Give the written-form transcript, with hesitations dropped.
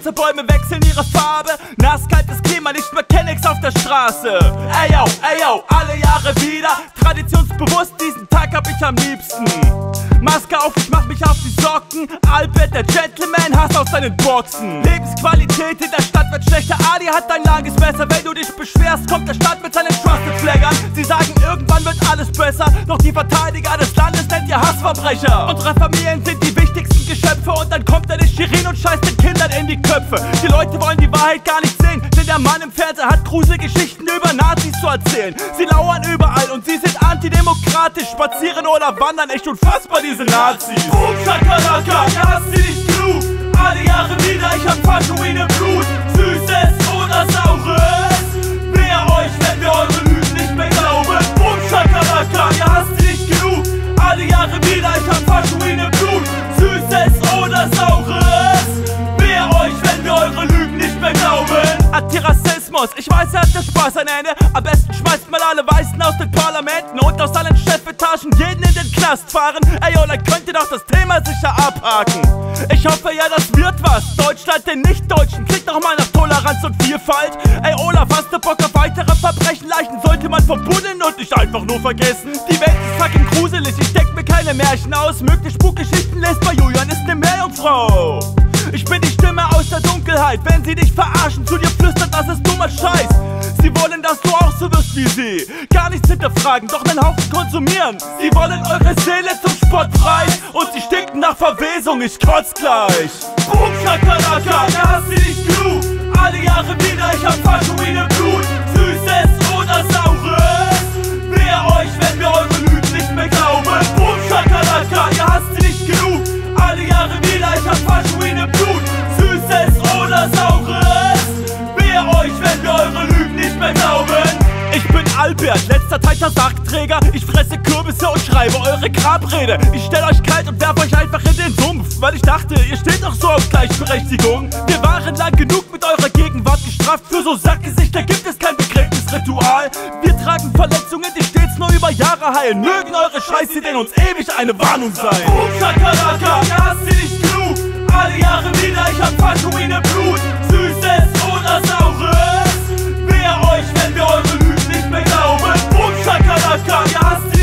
Große Bäume wechseln ihre Farbe. Nasskaltes Klima, nicht mehr Kennex auf der Straße. Ey yo, alle Jahre wieder. Traditionsbewusst, diesen Tag hab ich am liebsten. Maske auf, ich mach mich auf die Socken. Albert, der Gentleman, Hass aus seinen Boxen. Lebensqualität in der Stadt wird schlechter. Adi hat dein Lages besser. Wenn du dich beschwerst, kommt der Staat mit seinen Trusted Flaggern. Sie sagen, irgendwann wird alles besser. Doch die Verteidiger des Landes nennt ihr Hassverbrecher. Unsere Familien sind die wichtigsten Geschöpfe. Und dann kommt eine Shirin und scheißt den Kindern in die Köpfe. Die Leute wollen die Wahrheit gar nicht sehen, denn der Mann im Fernseher hat Gruselgeschichten über Nazis zu erzählen. Sie lauern überall und sie sind antidemokratisch. Spazieren oder wandern, echt unfassbar, diese Nazis. Boom, Shakalaka, ja, hast du nicht genug. Alle Jahre wieder, ich hab Faschoine im Blut. Süßes oder Saures. Wer euch, wenn wir eure Lügen nicht mehr glauben. Boom, Shakalaka, ja, hast du nicht genug. Alle Jahre wieder, ich hab Faschoine im Blut. Süßes oder Saures. Wer euch, wenn wir eure Lügen nicht mehr glauben. Antirassismus, ich weiß, er hat der Spaß ein Ende. Am besten schmeißt mal alle Weißen aus den Parlamenten und aus allen Chefetagen jeden in den Knast fahren. Ey, oh, dann könnt ihr doch das Thema sicher abhaken. Ich hoffe ja, das wird was. Deutschland den Nicht-Deutschen, klingt doch mal nach Toleranz und Vielfalt. Ey, Olaf, hast du Bock auf weitere Verbrechen? Leichen sollte man verbuddeln und nicht einfach nur vergessen. Die Welt ist fucking gruselig, ich denk mir keine Märchen aus. Mögliche Spukgeschichten lässt bei Julian, ist ne Meerjungfrau. Ich bin die Stimme aus der Dunkelheit. Wenn sie dich verarschen, zu dir flüstern, das ist dummer Scheiß. Sie wollen, dass du auch so wirst wie sie. Gar nichts hinterfragen, doch einen Haufen konsumieren. Sie wollen eure Seele zum Spottpreis. Und sie stinken nach Verwesung, ich kotz gleich. Boom, Shakalaka, ja, hast du nicht genug. Alle Jahre wieder, ich hab Faschoine im Blut. Süßes oder Saures. Wer euch, wenn wir eure Lügen nicht mehr glauben. Boom, Shakalaka, ja, hast du nicht genug. Alle Jahre wieder, ich hab Faschoine im Blut. Süßes oder Saures. Wer euch, wenn wir eure Lügen nicht mehr glauben. Ich bin Albert, letzter Teilter Sargträger. Ich fresse Kürbisse und schreibe eure Grabrede. Ich stell euch kalt und werf euch einfach in den Sumpf, weil ich dachte, ihr steht doch so auf Gleichberechtigung. Wir waren lang genug mit eurer Gegenwart gestraft. Für so Sackgesichter gibt es kein Begräbnisritual. Wir tragen Verletzungen, die stets nur über Jahre heilen. Mögen eure Scheißideen uns ewig eine Warnung sein. Boom, Shakalaka, ja, hast du nicht genug. Alle Jahre wieder, ich hab Faschoine im Blut. Süßes oder Saures. Wer euch, wenn wir eure Lügen nicht mehr glauben. Boom, Shakalaka, ja, hast du